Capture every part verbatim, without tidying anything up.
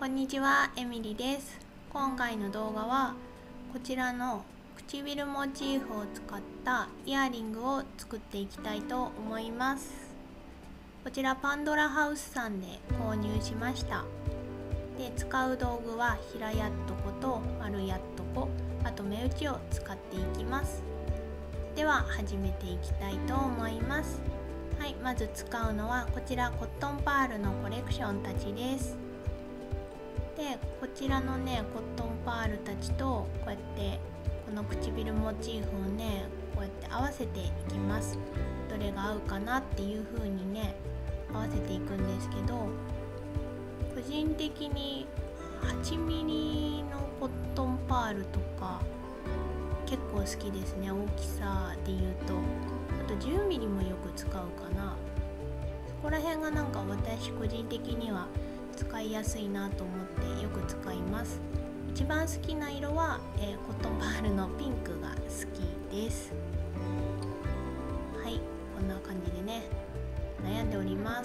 こんにちは、エミリです。今回の動画はこちらの唇モチーフを使ったイヤリングを作っていきたいと思います。こちらパンドラハウスさんで購入しました。で、使う道具は平やっとこと丸やっとこ、あと目打ちを使っていきます。では始めていきたいと思います。はい、まず使うのはこちらコットンパールのコレクションたちです。で、こちらのねコットンパールたちとこうやってこの唇モチーフをねこうやって合わせていきます。どれが合うかなっていう風にね合わせていくんですけど、個人的にはちミリのコットンパールとか結構好きですね。大きさで言うとあとじゅうミリもよく使うかな。そこら辺がなんか私個人的には使いやすいなと思ってよく使います。一番好きな色は、えー、コットンパールのピンクが好きです。はい、こんな感じでね悩んでおります。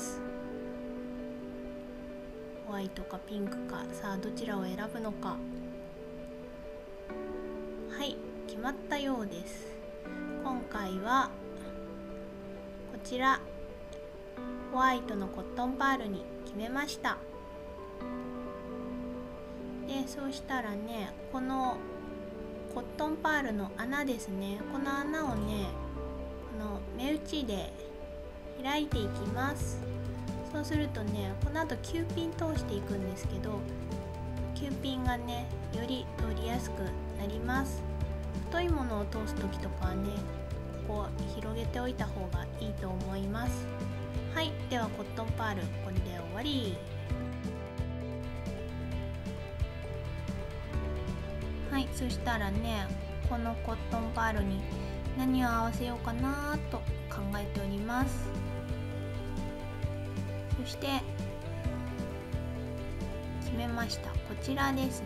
ホワイトかピンクか、さあどちらを選ぶのか。はい、決まったようです。今回はこちらホワイトのコットンパールに決めました。で、そうしたらねこのコットンパールの穴ですね、この穴をねこの目打ちで開いていきます。そうするとねこの後キューピン通していくんですけど、キューピンがねより通りやすくなります。太いものを通す時とかはねここ広げておいた方がいいと思います。はい、ではコットンパールこれで終わり。はい、そしたらねこのコットンパールに何を合わせようかなと考えております。そして決めました。こちらですね、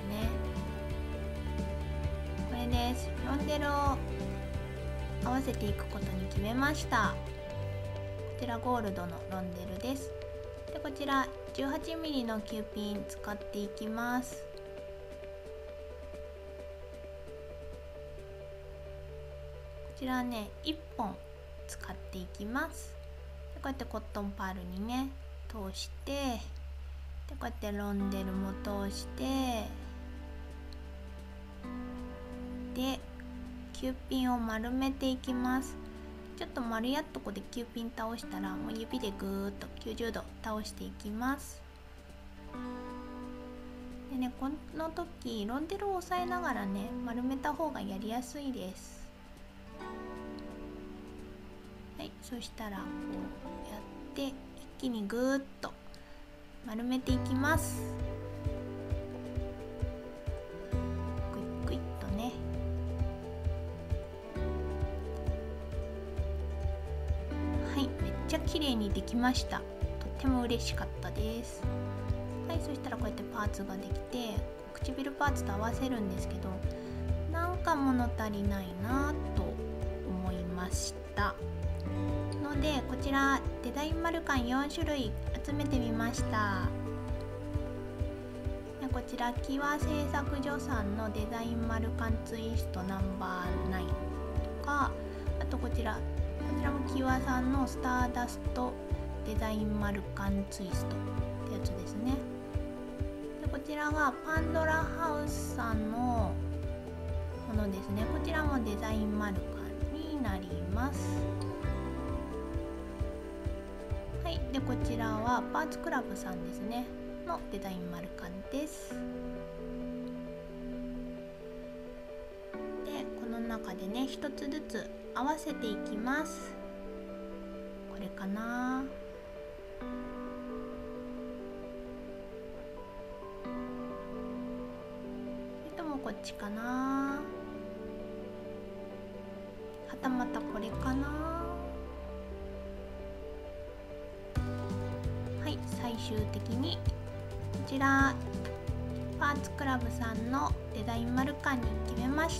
これです。ロンデルを合わせていくことに決めました。こちらゴールドのロンデルです。で、こちらじゅうはちミリのキューピン使っていきます。こちらねいっぽん使っていきます。で、こうやってコットンパールにね通して、でこうやってロンデルも通して、でキューピンを丸めていきます。ちょっと丸やっとこでキューピン倒したらもう指でぐーっときゅうじゅうど倒していきます。でね、この時ロンデルを押さえながらね丸めた方がやりやすいです。はい、そしたらこうやって一気にぐーっと丸めていきます。クイックイッとね。はい、めっちゃ綺麗にできました。とっても嬉しかったです。はい、そしたらこうやってパーツができて唇パーツと合わせるんですけど、なんか物足りないなと思いましたので、こちらデザイン丸カンよんしゅるい集めてみました。で、こちらキワ製作所さんのデザイン丸カンツイストナンバーナインとか、あとこちらこちらもキワさんのスターダストデザイン丸カンツイストってやつですね。で、こちらがパンドラハウスさんのものですね。こちらもデザイン丸カンになります。はい、でこちらはパーツクラブさんですねのデザイン丸カンです。で、この中でね一つずつ合わせていきます。これかな。それともこっちかな。はたまたこれかな。はい、最終的にこちらパーツクラブさんのデザイン丸カンに決めました。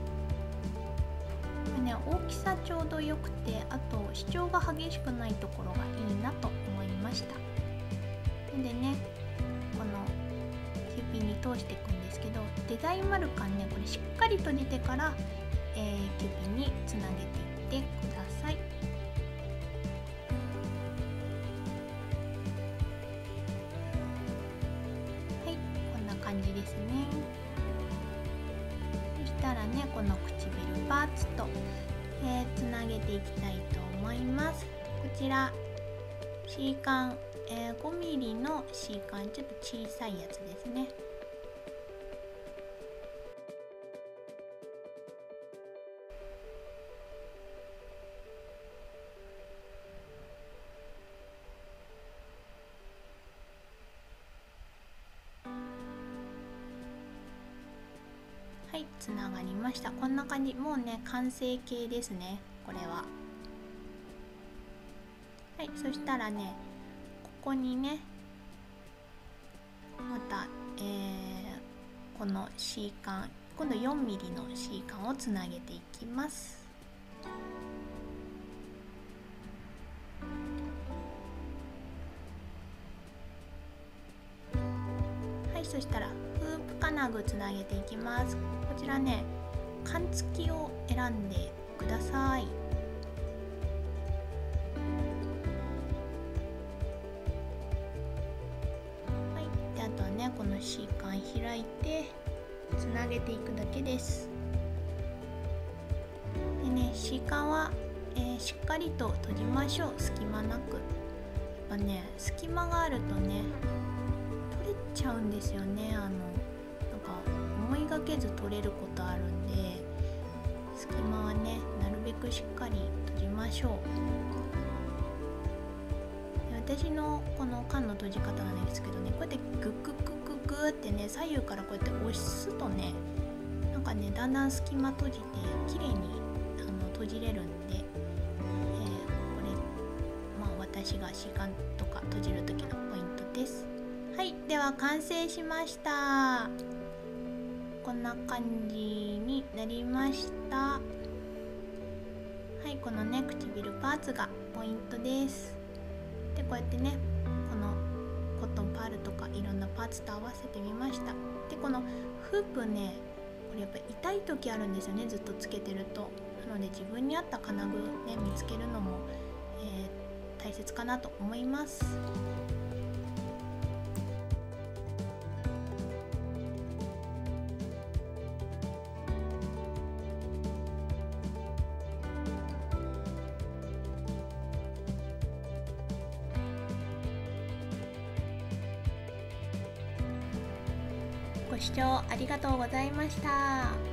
これね大きさちょうどよくて、あと主張が激しくないところがいいなと思いました。でね、この通していくんですけど、デザイン丸カンね、これしっかり閉じてから、えー、キュピにつなげていってください。はい、こんな感じですね。そしたらね、この唇パーツと、えー、つなげていきたいと思います。こちらシーカン、えー、ごミリのシーカン、ちょっと小さいやつですね。はい、つながりました。こんな感じ、もうね完成形ですね、これは。はい、そしたらね、ここにねまた、えー、この C 管、今度よんミリの C 管をつなげていきます。はい、そしたらフープ金具つなげていきます。こちらね、缶付きを選んでください。この C 管開いてつなげていくだけです。でね、C 管は、えー、しっかりと閉じましょう。隙間なく。やっぱね、隙間があるとね取れちゃうんですよね。あのなんか思いがけず取れることあるんで、隙間はねなるべくしっかり閉じましょう。私のこの缶の閉じ方なんですけどね、こうやってグッグッグッグッグってね、左右からこうやって押すとね、なんかねだんだん隙間閉じて綺麗にあの閉じれるんで、えー、これまあ私がシーカンとか閉じる時のポイントです。はい、では完成しました。こんな感じになりました。はい、このね唇パーツがポイントです。でこうやってね、このコットンパールとかいろんなパーツと合わせてみました。でこのフープね、これやっぱ痛い時あるんですよね、ずっとつけてると。なので自分に合った金具ね見つけるのも、えー、大切かなと思います。ご視聴ありがとうございました。